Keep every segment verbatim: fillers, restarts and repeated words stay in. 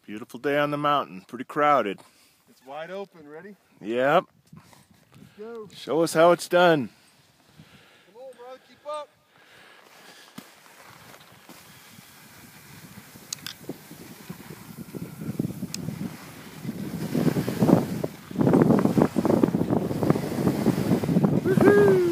Beautiful day on the mountain. Pretty crowded. It's wide open. Ready? Yep. Let's go. Show us how it's done. Come on, brother. Keep up. Woohoo!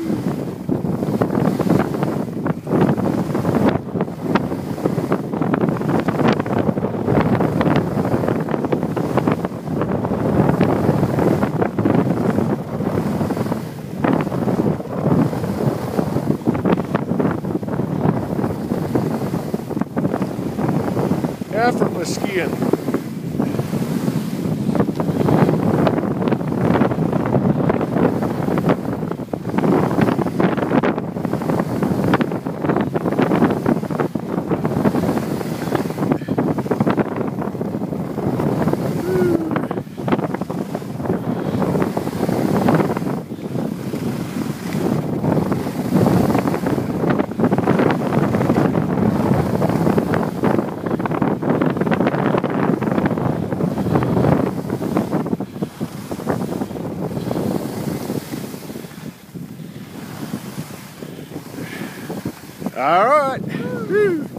Effortless skiing. All right. Woo.